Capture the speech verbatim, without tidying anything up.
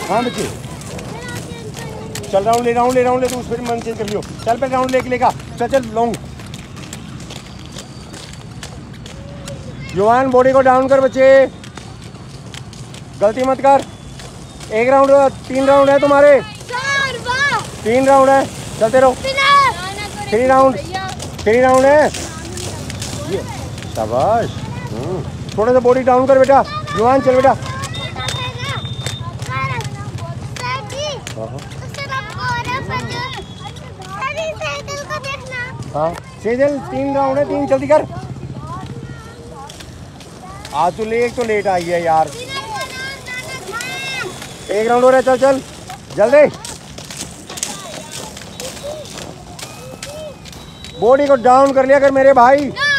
हाँ बच्चे चल राउंड ले राउंड ले राउंड ले तू फिर मन चेंज कर लियो। चल पे राउंड लेके लेगा चल चल लॉन्ग। युवान बॉडी को डाउन कर बच्चे, गलती मत कर। एक राउंड तीन राउंड है तुम्हारे, तीन राउंड है चलते रहो। थ्री राउंड थ्री राउंड है। शाबाश। थोड़ा सा बॉडी डाउन कर बेटा। युवान चल बेटा। हाँ सेजल तीन राउंड है, तीन जल्दी कर। आज तो ले एक तो लेट आई है यार। एक राउंड हो रहा है, चल चल जल्दी। बॉडी को डाउन कर लिया कर मेरे भाई।